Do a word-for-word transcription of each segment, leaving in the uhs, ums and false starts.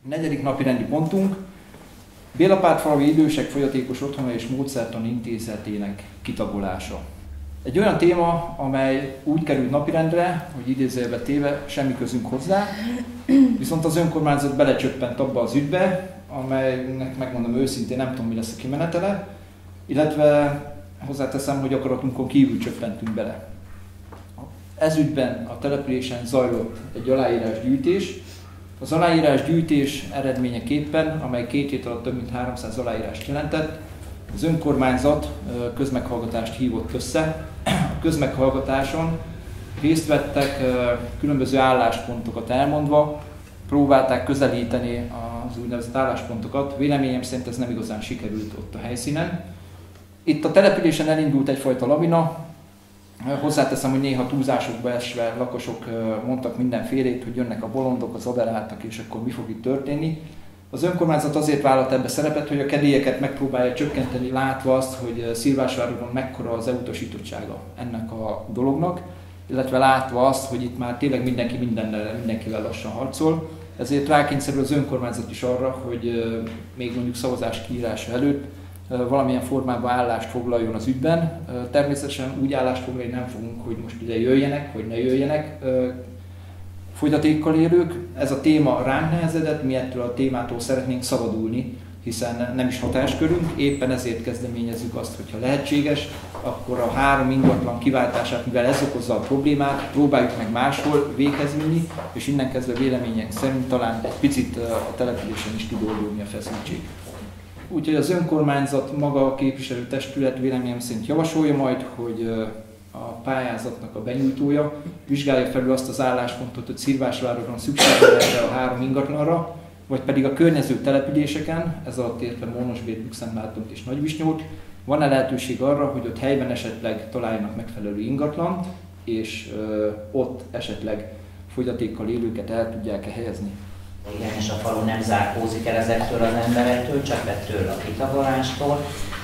Negyedik napi rendi pontunk, Bélapátfalvi Idősek Fogyatékos Otthona és Módszertan Intézetének kitagolása. Egy olyan téma, amely úgy került napirendre, hogy idézőjelbe téve semmi közünk hozzá, viszont az önkormányzat belecsöppent abba az ügybe, amelynek megmondom őszintén nem tudom, mi lesz a kimenetele, illetve hozzáteszem, hogy akaratunkon kívül csöppentünk bele. Ez ügyben a településen zajlott egy aláírásgyűjtés. Az aláírásgyűjtés eredményeképpen, amely két hét alatt több mint háromszáz aláírást jelentett, az önkormányzat közmeghallgatást hívott össze. A közmeghallgatáson részt vettek, különböző álláspontokat elmondva, próbálták közelíteni az úgynevezett álláspontokat. Véleményem szerint ez nem igazán sikerült ott a helyszínen. Itt a településen elindult egyfajta lavina. Hozzáteszem, hogy néha túlzásokba esve lakosok mondtak mindenfélét, hogy jönnek a bolondok, az aberráltak, és akkor mi fog itt történni. Az önkormányzat azért vállalt ebbe szerepet, hogy a kedélyeket megpróbálja csökkenteni, látva azt, hogy Szilvásváron mekkora az elutasítottsága ennek a dolognak, illetve látva azt, hogy itt már tényleg mindenki mindennel, mindenkivel lassan harcol. Ezért rákényszerül az önkormányzat is arra, hogy még mondjuk szavazás kiírása előtt valamilyen formában állást foglaljon az ügyben. Természetesen úgy állást foglalni nem fogunk, hogy most ide jöjjenek, vagy ne jöjjenek fogyatékkal élők. Ez a téma ránk nehezedett, mi ettől a témától szeretnénk szabadulni, hiszen nem is hatáskörünk, éppen ezért kezdeményezzük azt, hogyha lehetséges, akkor a három ingatlan kiváltását, mivel ez okozza a problémát, próbáljuk meg máshol véghez vinni, és innen kezdve vélemények szerint talán egy picit a településen is tud oldódni a feszültség. Úgyhogy az önkormányzat maga a képviselőtestület véleményem szerint javasolja majd, hogy a pályázatnak a benyújtója vizsgálja felül azt az álláspontot, hogy Szilvásváron szükség van erre a három ingatlanra, vagy pedig a környező településeken, ez alatt értve Mónosbét, Luxemburgot és Nagyvisnyót, van-e lehetőség arra, hogy ott helyben esetleg találjanak megfelelő ingatlant, és ö, ott esetleg fogyatékkal élőket el tudják-e helyezni. Igen, és a falu nem zárkózik el ezektől az emberektől, csak ettől a kitagolástól,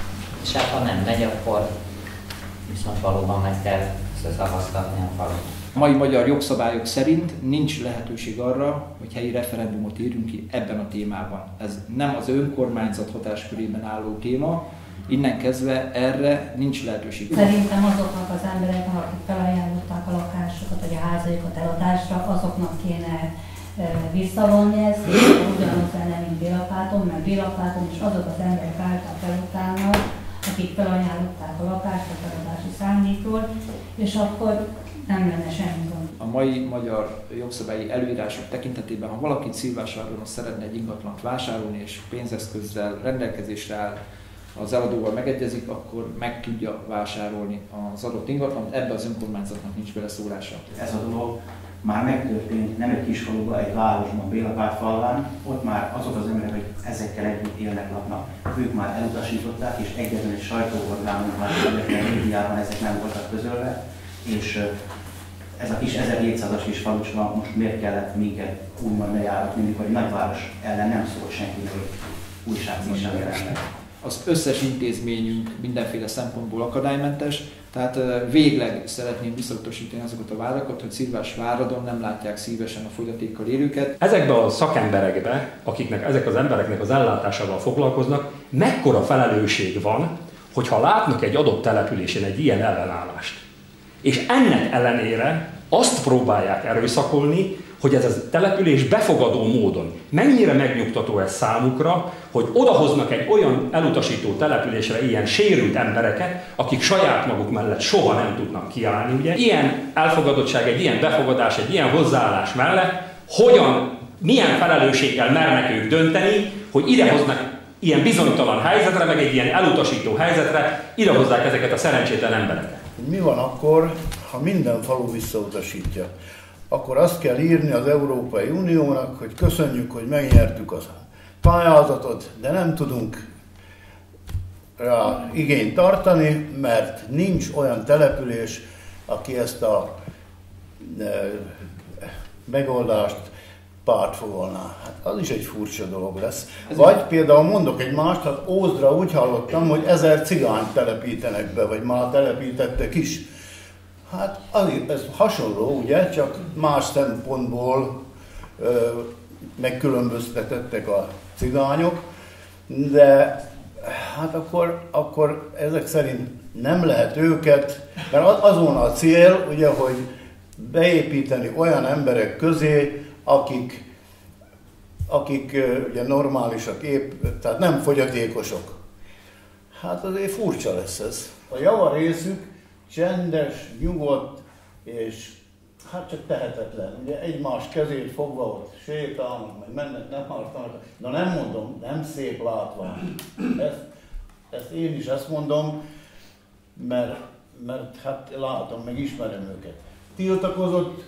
és hát ha nem megy, akkor viszont valóban meg kell szavaztatni a falut. A mai magyar jogszabályok szerint nincs lehetőség arra, hogy helyi referendumot írjunk ki ebben a témában. Ez nem az önkormányzat hatáskörében álló téma, innen kezdve erre nincs lehetőség. Szerintem azoknak az embereknek, akik felajánlották a lakásokat vagy a házaikat eladásra, azoknak kéne visszavonni ezt, ugyanaz ellen, mint Bélapáton, mert Bélapáton is azok az emberek álltak fel utána, akik felajánlották a lakást a feladási szándékról, és akkor nem lenne semmi gond. A mai magyar jogszabályi előírások tekintetében, ha valaki Szilvásváron szeretne egy ingatlant vásárolni és pénzeszközzel rendelkezésre áll, az eladóval megegyezik, akkor meg tudja vásárolni az adott ingatlant, ebbe az önkormányzatnak nincs beleszólása. Ez a dolog már megtörtént, nem egy kis faluban, egy városban, Bélapátfalván, ott már azok az emberek, hogy ezekkel együtt élnek, laknak, ők már elutasították, és egyetlen egy sajtóorgánum már a médiában ezek nem voltak közölve, és ez a kis ezerhétszázas kis falucska most miért kellett minket úgymond lejárat mindig, hogy nagyváros ellen nem szólt senki, hogy újságcím sem jelent meg. Az összes intézményünk mindenféle szempontból akadálymentes, tehát végleg szeretném visszautasítani azokat a vádakat, hogy Szilvásváradon nem látják szívesen a fogyatékkal élőket. Ezekben a szakemberekben, akiknek ezek az embereknek az ellátásával foglalkoznak, mekkora felelősség van, hogyha látnak egy adott településen egy ilyen ellenállást. És ennek ellenére azt próbálják erőszakolni, hogy ez a település befogadó módon. Mennyire megnyugtató ez számukra, hogy odahoznak egy olyan elutasító településre ilyen sérült embereket, akik saját maguk mellett soha nem tudnak kiállni. Ugye? Ilyen elfogadottság, egy ilyen befogadás, egy ilyen hozzáállás mellett hogyan, milyen felelősséggel mernek ők dönteni, hogy idehoznak ilyen bizonytalan helyzetre, meg egy ilyen elutasító helyzetre, idehozzák ezeket a szerencsétlen embereket. Mi van akkor, ha minden falu visszautasítja? Akkor azt kell írni az Európai Uniónak, hogy köszönjük, hogy megnyertük a pályázatot, de nem tudunk rá igényt tartani, mert nincs olyan település, aki ezt a megoldást pártfogolná. Hát az is egy furcsa dolog lesz. Vagy például mondok egy mást, hát Ózdra úgy hallottam, hogy ezer cigányt telepítenek be, vagy már telepítettek is. Hát azért ez hasonló, ugye, csak más szempontból ö, megkülönböztetettek a cigányok, de hát akkor, akkor ezek szerint nem lehet őket, mert azon a cél, ugye, hogy beépíteni olyan emberek közé, akik, akik ugye normálisak, épp, tehát nem fogyatékosok. Hát azért furcsa lesz ez. A java részük csendes, nyugodt, és hát csak tehetetlen. Ugye egymás kezét fogva ott sétálnak, meg mennek, nem hartanak. De nem mondom, nem szép látvány. Ezt, ezt én is ezt mondom, mert, mert hát látom, meg ismerem őket. Tiltakozott,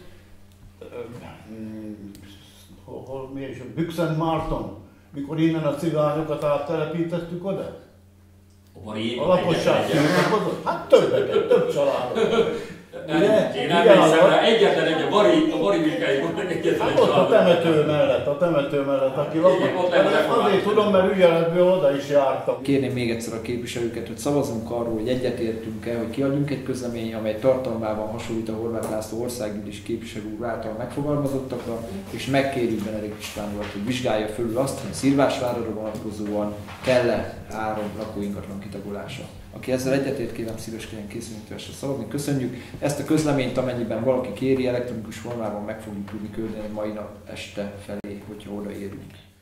hol, hol mi is, Bükszentmárton, mikor innen a cigányokat áttelepítettük oda? A lakosság tiltakozott? Hát többeket, több családot. Én emlékszem rá, egyetlen egy, a Bari, a Bari Mikály volt meg egyetlen egy családot. Ott a temető mellett, a temető mellett, aki lakott. Azért tudom, mert ügyeletből oda is jártam. Kérném még egyszer a képviselőket, hogy szavazunk arról, hogy egyetértünk-e, hogy kiadjunk egy közlemény, amely tartalmában hasonlít a Horváth László országgyűlési képviselő úr által megfogalmazottakra, és megkérjük Benedek István urat, hogy vizsgálja fölül azt, hogy Szilvásvárra vonatkozóan kell-e három lakóingatlan kitagolása. Aki ezzel egyetért, kérem szíveskedjen készüljünk tőle szavazni. Köszönjük ezt a közleményt, amennyiben valaki kéri, elektronikus formában meg fogjuk tudni küldeni mai nap este felé, hogyha odaérünk.